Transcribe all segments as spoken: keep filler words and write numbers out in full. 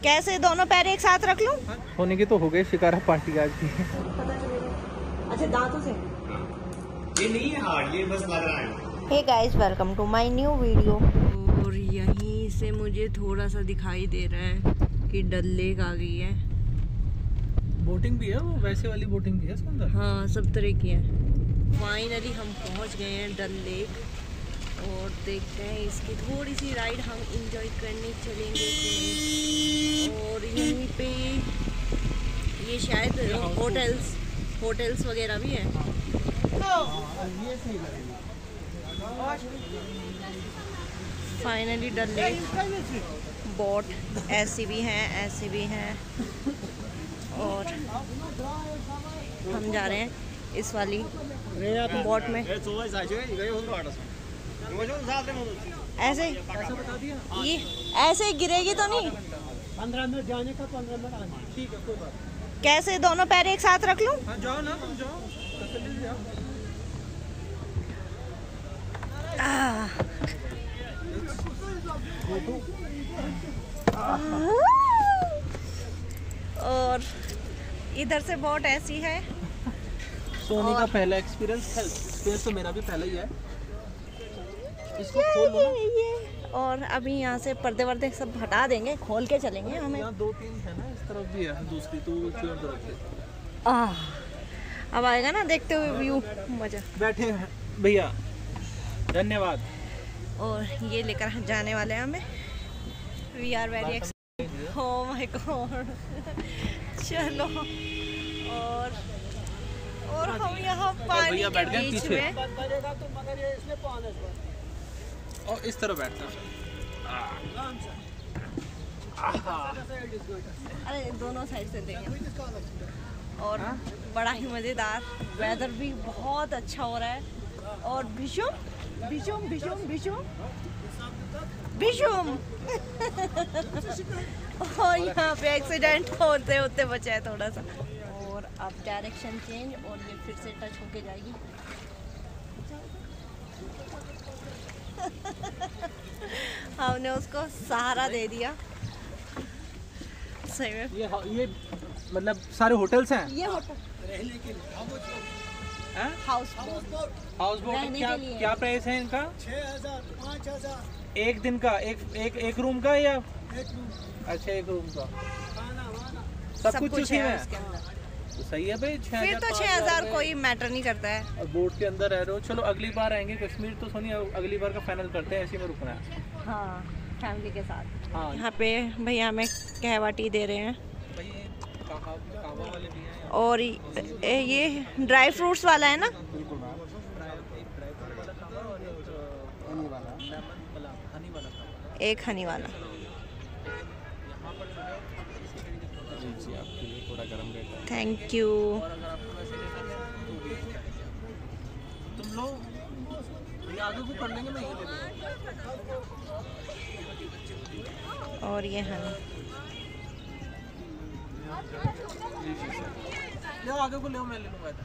कैसे दोनों पैर एक साथ रख लूं? होने की तो हो गई शिकारा पार्टी आज की। अच्छा दांतों से ये नहीं है हार्ड, ये बस लग रहा है। Hey guys, welcome to my new video. और यहीं से मुझे थोड़ा सा दिखाई दे रहा है कि डल लेक आ गई है। बोटिंग भी है, वो वैसे वाली बोटिंग भी है इसके अंदर। हाँ, सब तरह की है। फाइनली हम पहुंच गए हैं डल लेक और देखते हैं इसकी थोड़ी सी राइड हम इंजॉय करने चलेंगे कि नहीं। और यहीं पे ये शायद होटल्स होटल्स वगैरह भी है। फाइनली डल लेक बोट ऐसी भी हैं, ऐसी भी हैं और हम जा रहे हैं इस वाली बोट में। ऐसे ये ऐसे गिरेगी तो नहीं? पंद्रह मिनट जाने का, पंद्रह मिनट आने का। ठीक है, कोई बात नहीं। कैसे दोनों पैर एक साथ रख लूं? हाँ, जाओ ना, तुम जाओ। और इधर से बोट ऐसी है। सोनी का पहला एक्सपीरियंस है, एक्सपीरियंस तो मेरा भी पहला ही है। इसको खोल लो ना। ये और अभी यहाँ से पर्दे वर्दे सब हटा देंगे, खोल के चलेंगे हमें। यहाँ दो तीन है ना, इस तरफ भी है दूसरी, तो क्यों तरफ से। आह, अब आएगा ना देखते हुए व्यू, मजा। बैठे हैं भैया, धन्यवाद। और ये लेकर जाने वाले हैं हमें। We are very excited. Oh my God. चलो और और हम यहाँ पानी के बीच में। और इस तरह बैठता अरे दोनों साइड से देंगे। और बड़ा ही मज़ेदार, वेदर भी बहुत अच्छा हो रहा है। और बिशुम बिशुम बिशुम बिशुम बिशुम और यहाँ पे एक्सीडेंट होते होते बचा है थोड़ा सा। और अब डायरेक्शन चेंज और ये फिर से टच होके जाएगी। हमने उसको सहारा दे दिया सही में। ये ये मतलब सारे होटल्स हैं। ये होटल रहने के लिए हाउस बोट हाउस बोट क्या क्या प्राइस है इनका? छह हजार पाँच हजार एक दिन का, एक एक एक रूम का या एक रूम। अच्छा, एक रूम का खाना वाना सब, सब कुछ उसी में उसके अंदर। तो सही है भाई। छह फिर तो छह हजार कोई मैटर नहीं करता है। और बोट के अंदर रह रहे हो। चलो अगली बार आएंगे कश्मीर तो सोनी, अगली बार का फाइनल करते हैं, ऐसे में रुकना है। हाँ, फैमिली के साथ। हाँ, यहाँ पे भैया हमें कहवा टी दे रहे हैं। भाई कहवा कहवा वाले भी हैं। और ये ड्राई फ्रूट्स वाला है ना? बिल्कुल मैम, हनी वाला, हनी वाला, एक हनी वाला। जी आपके लिए थोड़ा गर्म रहता है। Thank you. तुम लोग ये आगे को कर लेंगे, मैं ये ले लूँगा। और ये हनी ले आगे को ले, मैं ले लूँगा।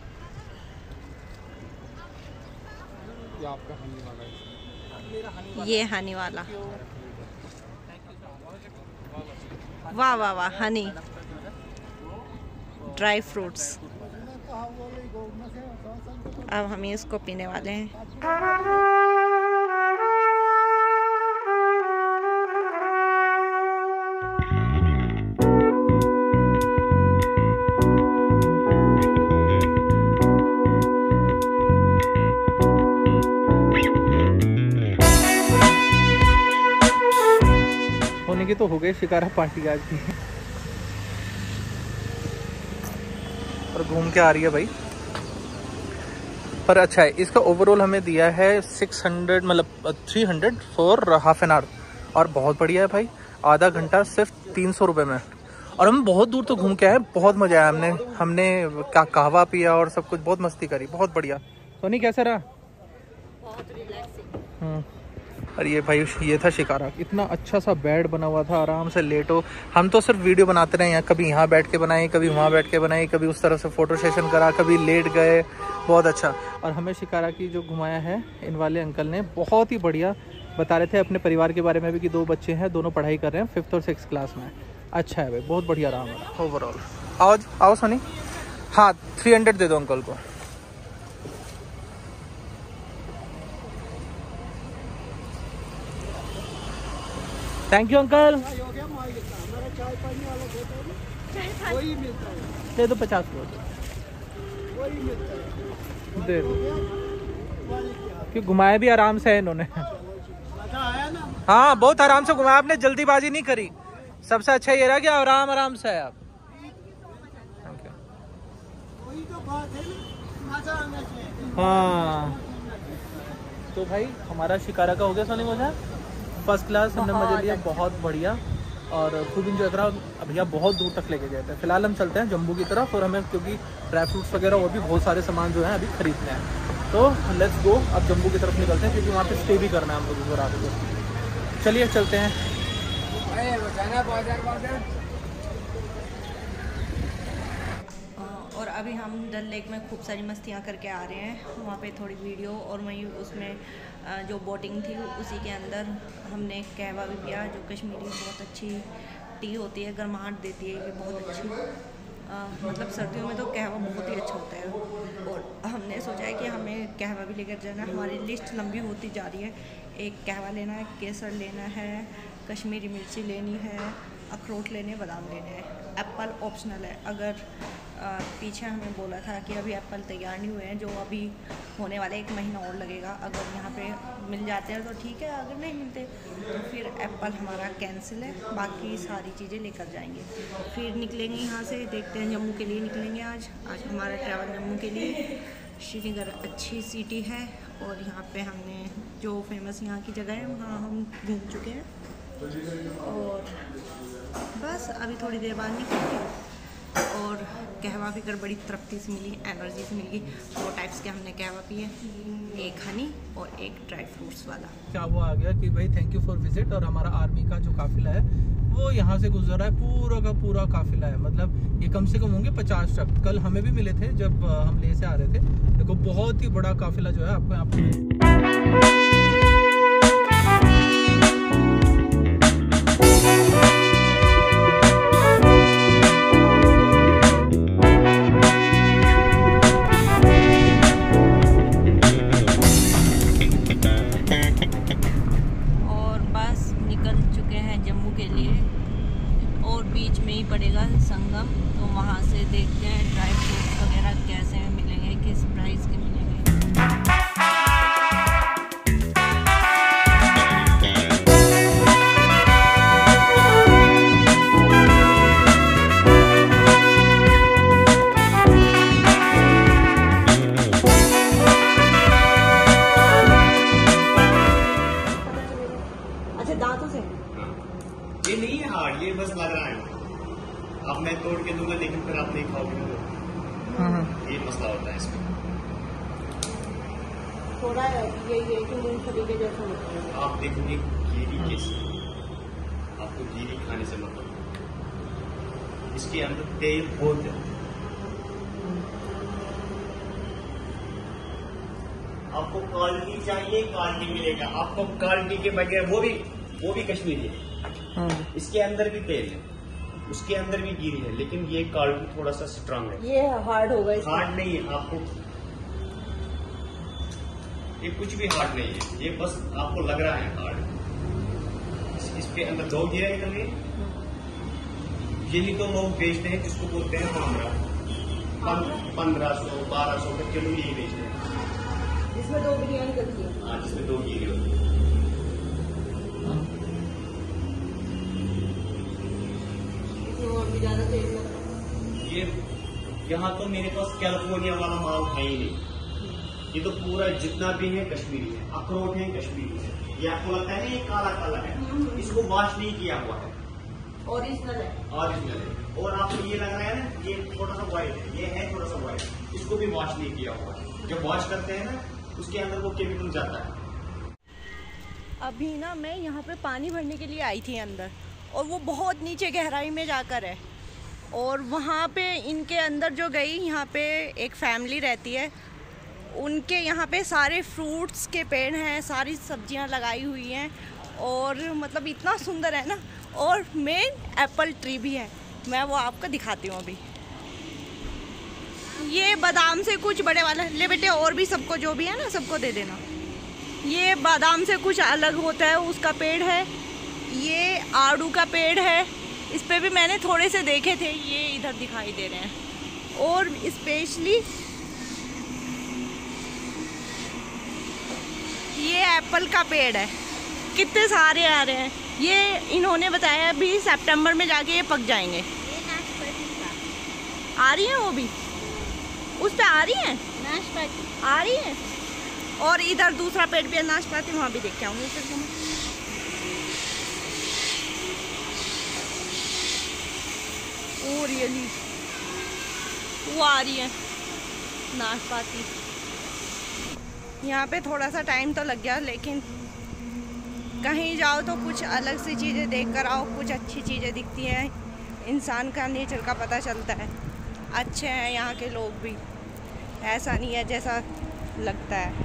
ये आपका हनी वाला है, मेरा हनी वाला। ये हनी वाला। वाह वाह वाह, हनी ड्राई फ्रूट्स। अब हम इसको पीने वाले हैं। होने की तो हो गई शिकारा पार्टी आज की। और घूम के आ रही है भाई। पर अच्छा है, इसका ओवरऑल हमें दिया है सिक्स हंड्रेड, मतलब three hundred for half an hour. और बहुत बढ़िया है भाई, आधा घंटा सिर्फ तीन सौ रुपये में। और हम बहुत दूर तो घूम के आए, बहुत मजा आया। हमने हमने का कहवा पिया और सब कुछ, बहुत मस्ती करी, बहुत बढ़िया। सोनी कैसा रहा? बहुत रिलैक्सिंग। और ये भाई ये था शिकारा। इतना अच्छा सा बेड बना हुआ था, आराम से लेटो। हम तो सिर्फ वीडियो बनाते रहे, यहाँ कभी यहाँ बैठ के बनाई, कभी वहाँ बैठ के बनाई, कभी उस तरह से फोटो सेशन करा, कभी लेट गए, बहुत अच्छा। और हमें शिकारा की जो घुमाया है इन वाले अंकल ने, बहुत ही बढ़िया बता रहे थे अपने परिवार के बारे में भी कि दो बच्चे हैं, दोनों पढ़ाई कर रहे हैं फिफ्थ और सिक्स क्लास में। अच्छा है भाई, बहुत बढ़िया रहा हमारा ओवरऑल। आओ आओ सोनी, हाँ थ्री हंड्रेड दे दो अंकल को। Thank you uncle. दे दो पचास को दे दो, क्यों घुमाया भी आराम से है इन्होंने। हाँ बहुत आराम से घुमाया आपने, जल्दीबाजी नहीं करी। सबसे अच्छा ये रहा कि आराम आराम से है आप। हाँ तो भाई हमारा शिकारा का हो गया सोनी, मुझे फर्स्ट क्लास, हमने मजे लिया, बहुत बढ़िया और खूब इंजॉय करा। भैया बहुत दूर तक लेके गए थे। फिलहाल हम चलते हैं जम्मू की तरफ और हमें क्योंकि ड्राई फ्रूट्स वगैरह और भी बहुत सारे सामान जो है अभी खरीदने हैं, तो लेट्स गो अब जम्मू की तरफ निकलते हैं क्योंकि वहाँ पे स्टे भी करना है हम लोगों को रात को। चलिए चलते हैं। और अभी हम डल लेक में खूब सारी मस्तियाँ करके आ रहे हैं। वहाँ पे थोड़ी वीडियो और वहीं उसमें जो बोटिंग थी उसी के अंदर हमने कहवा भी पिया, जो कश्मीरी बहुत अच्छी टी होती है, गर्माहट देती है, ये बहुत अच्छी। आ, मतलब सर्दियों में तो कहवा बहुत ही अच्छा होता है। और हमने सोचा है कि हमें कहवा भी लेकर जाना है। हमारी लिस्ट लंबी होती जा रही है। एक कहवा लेना है, केसर लेना है, कश्मीरी मिर्ची लेनी है, अखरोट लेने, बादाम लेने हैं। एप्पल ऑप्शनल है। अगर आ, पीछे हमें बोला था कि अभी एप्पल तैयार नहीं हुए हैं, जो अभी होने वाले एक महीना और लगेगा। अगर यहाँ पे मिल जाते हैं तो ठीक है, अगर नहीं मिलते तो फिर एप्पल हमारा कैंसिल है। बाकी सारी चीज़ें लेकर जाएंगे। फिर निकलेंगे यहाँ से, देखते हैं जम्मू के लिए निकलेंगे आज। आज हमारा ट्रैवल जम्मू के लिए। श्रीनगर अच्छी सिटी है और यहाँ पे हमने जो फेमस यहाँ की जगह है वहाँ हम घूम चुके हैं। और बस अभी थोड़ी देर बाद निकलेंगे। और कहवा पीकर बड़ी तृप्ति से मिली, एनर्जी से मिली। दो टाइप्स के हमने कहवा पिए, एक हनी और एक ड्राई फ्रूट्स वाला। क्या वो आ गया कि भाई थैंक यू फॉर विजिट, और हमारा आर्मी का जो काफिला है वो यहाँ से गुजर रहा है, पूरा का पूरा काफिला है। मतलब ये कम से कम होंगे पचास ट्रक। कल हमें भी मिले थे जब हम ले से आ रहे थे। देखो बहुत ही बड़ा काफिला जो है आपको यहाँ पे। पड़ेगा संगम, तो वहाँ से देखते हैं ड्राई फ्रूट्स वगैरह कैसे मिलेंगे, किस प्राइस के मिलेंगे। अच्छा दांतों से ये नहीं है हार्ड, ये बस लग रहा है। अब मैं तोड़ के दूंगा लेकिन फिर आप नहीं खाओगे, ये मसला होता है इसमें। थोड़ा यही है कि मूंगफली के जैसा होता है। आप देखोगे गिरी कैसे, आपको गिरी खाने से मतलब, इसके अंदर तेल बहुत है। आपको क्वालिटी चाहिए, क्वालिटी मिलेगा। आपको क्वालिटी के बगैर वो भी वो भी कश्मीरी है, इसके अंदर भी तेल है, उसके अंदर भी गिरी है, लेकिन ये क्वालिटी थोड़ा सा स्ट्रांग है। ये हार्ड होगा, हार्ड नहीं है। आपको ये कुछ भी हार्ड नहीं है, ये बस आपको लग रहा है हार्ड। इस, इसके अंदर दो गिरे निकल गए। यही तो लोग बेचते हैं, जिसको बोलते हैं पंद्रह पंद्रह सौ बारह सौ का किलो, यही बेचते हैं। इसमें दो गिरियाँ निकलती है। हाँ, जिसमें दो गिरी होती है। ये यहाँ तो मेरे पास कैलिफोर्निया वाला माल है ही नहीं। ये तो पूरा जितना भी है कश्मीरी है। अखरोट है कश्मीरी है। ये आपको लगता है ना ये काला काला है, इसको वॉश नहीं किया हुआ है, ओरिजिनल है। ओरिजिनल है। और आपको ये लग रहा है ना ये थोड़ा सा व्हाइट है, ये है थोड़ा सा व्हाइट, इसको भी वॉश नहीं किया हुआ है। जब वॉश करते हैं ना उसके अंदर वो केमिकल जाता है। अभी ना मैं यहाँ पे पानी भरने के लिए आई थी अंदर, और वो बहुत नीचे गहराई में जाकर है। और वहाँ पे इनके अंदर जो गई, यहाँ पे एक फैमिली रहती है, उनके यहाँ पे सारे फ्रूट्स के पेड़ हैं, सारी सब्जियाँ लगाई हुई हैं। और मतलब इतना सुंदर है ना। और मेन एप्पल ट्री भी है, मैं वो आपको दिखाती हूँ अभी। ये बादाम से कुछ बड़े वाला ले बेटे, और भी सबको जो भी है ना सबको दे देना। ये बादाम से कुछ अलग होता है, उसका पेड़ है। ये आड़ू का पेड़ है, इस पे भी मैंने थोड़े से देखे थे, ये इधर दिखाई दे रहे हैं। और स्पेशली ये एप्पल का पेड़ है, कितने सारे आ रहे हैं। ये इन्होंने बताया अभी सितंबर में जाके ये पक जाएंगे। आ रही हैं वो भी, उस पे आ रही हैं नाशपाती आ रही हैं। और इधर दूसरा पेड़ भी है नाशपाती, वहाँ भी देख के आऊँगी फिर तुम्हें। और ये ली वो आ रही है नाशपाती। यहाँ पे थोड़ा सा टाइम तो लग गया, लेकिन कहीं जाओ तो कुछ अलग सी चीज़ें देख कर आओ, कुछ अच्छी चीज़ें दिखती हैं, इंसान का नेचर का पता चलता है। अच्छे हैं यहाँ के लोग भी, ऐसा नहीं है जैसा लगता है।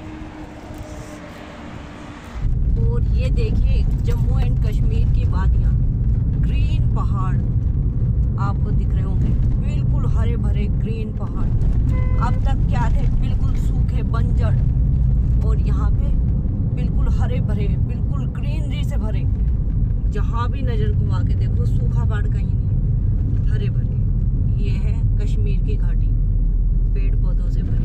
और ये देखिए जम्मू एंड कश्मीर की वादियाँ, ग्रीन पहाड़ आपको दिख रहे होंगे, बिल्कुल हरे भरे ग्रीन पहाड़। अब तक क्या थे, बिल्कुल सूखे बंजर, और यहाँ पे बिल्कुल हरे भरे, बिल्कुल ग्रीनरी से भरे। जहाँ भी नज़र घुमा के देखो सूखा पहाड़ कहीं नहीं, हरे भरे। ये है कश्मीर की घाटी, पेड़ पौधों से भरी।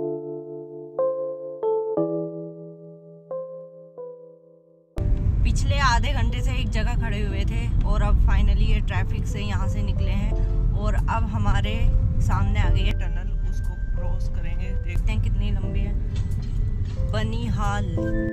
पिछले आधे घंटे से एक जगह खड़े हुए थे और अब फाइनली ये ट्रैफिक से यहाँ से निकले हैं और अब हमारे सामने आ गई है टनल, उसको क्रॉस करेंगे। देखते हैं कितनी लंबी है। बनिहाल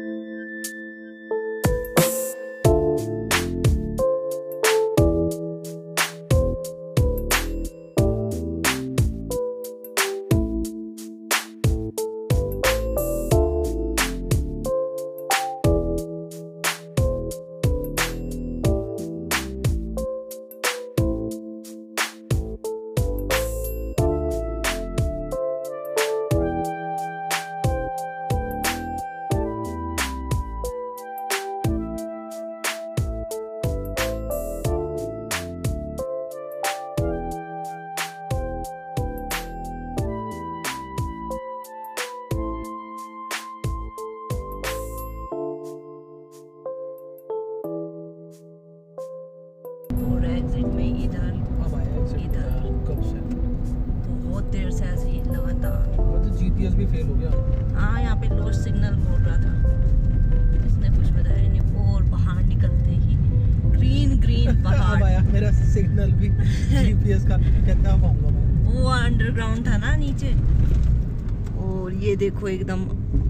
एग्जिट में इधर इधर कब से बहुत देर से ऐसे ही लगातार। तो जीपीएस भी फेल हो गया। हाँ यहाँ पे लॉस्ट सिग्नल बोल रहा था, इसने कुछ बताया नहीं। और बाहर निकलते ही ग्रीन ग्रीन पहाड़। अब आया मेरा सिग्नल भी जीपीएस का, कितना पाऊंगा मैं। वो अंडरग्राउंड था ना नीचे। और ये देखो एकदम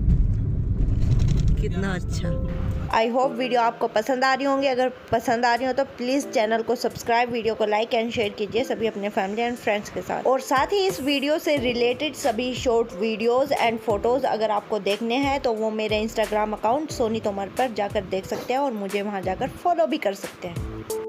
कितना अच्छा। आई होप वीडियो आपको पसंद आ रही होंगी। अगर पसंद आ रही हो तो प्लीज़ चैनल को सब्सक्राइब, वीडियो को लाइक एंड शेयर कीजिए सभी अपने फैमिली एंड फ्रेंड्स के साथ। और साथ ही इस वीडियो से रिलेटेड सभी शॉर्ट वीडियोस एंड फोटोज़ अगर आपको देखने हैं तो वो मेरे इंस्टाग्राम अकाउंट सोनी तोमर पर जाकर देख सकते हैं और मुझे वहाँ जाकर फॉलो भी कर सकते हैं।